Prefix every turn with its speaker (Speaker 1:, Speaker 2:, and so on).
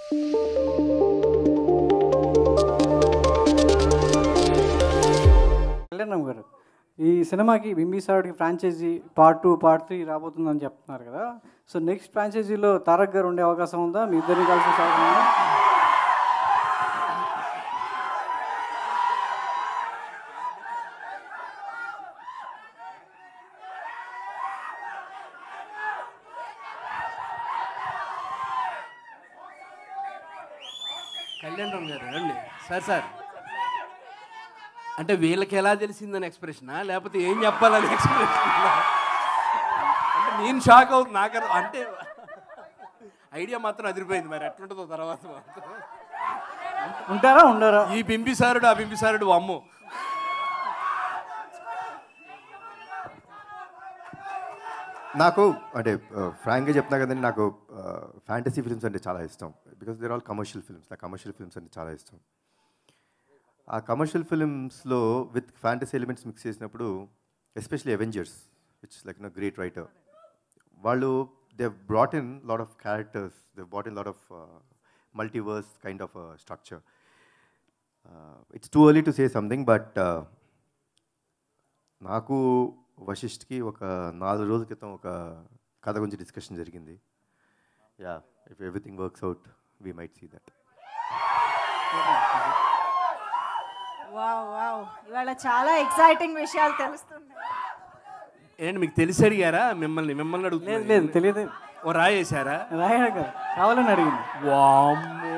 Speaker 1: కళ్యాణ్ గారు, ఈ సినిమాకి బింబిసారుడికి ఫ్రాంచైజీ పార్ట్ 2, పార్ట్ 3 రాబోతుందని చెప్తున్నారు కదా. సో నెక్స్ట్ ఫ్రాంచైజీలో తారక్ గారు ఉండే అవకాశం ఉందా? మీ ఇద్దరిని కలిసి సాగుతుందా?
Speaker 2: కళ్యాణ్ రామ్ గారు రండి. సార్ అంటే వీళ్ళకి ఎలా తెలిసిందని ఎక్స్ప్రెషనా, లేకపోతే ఏం చెప్పాలని ఎక్స్ప్రెషన్? అంటే నేను షాక్ అవుతుంది. నాకు అంటే ఐడియా మాత్రం అదిరిపోయింది. మరి ఎట్లుంటుందో తర్వాత
Speaker 1: ఉంటారా ఉండరా?
Speaker 2: ఈ బింబిసారుడు ఆ బింబిసారుడు అమ్ము.
Speaker 3: నాకు అంటే ఫ్రాంక్గా చెప్తున్నా కదండి, నాకు ఫ్యాంటసీ ఫిల్మ్స్ అంటే చాలా ఇష్టం. Because they're all commercial films. నాకు కమర్షియల్ ఫిల్మ్స్ అంటే చాలా ఇష్టం. ఆ కమర్షియల్ ఫిల్మ్స్లో విత్ ఫ్యాంటసీ ఎలిమెంట్స్ మిక్స్ చేసినప్పుడు, especially Avengers, which like great writer, వాళ్ళు they brought in lot of characters, they brought in lot of multiverse kind of structure. It's too early to say something, but నాకు వశిష్ఠ్కి ఒక 4 రోజుల క్రితం ఒక కథ గురించి డిస్కషన్ జరిగింది. Yeah, if everything works out we might see that.
Speaker 4: Wow wow, ఇవాళ చాలా ఎక్సైటింగ్ విషయాలు తెలుస్తున్నాయి.
Speaker 2: ఏంటి మీకు తెలిసి అడిగారా? మిమ్మల్ని
Speaker 1: లేదు తెలియదు.
Speaker 2: ఓ రాయేశారా?
Speaker 1: రాయగా కావాలని అడిగింది.
Speaker 2: వామ్మో,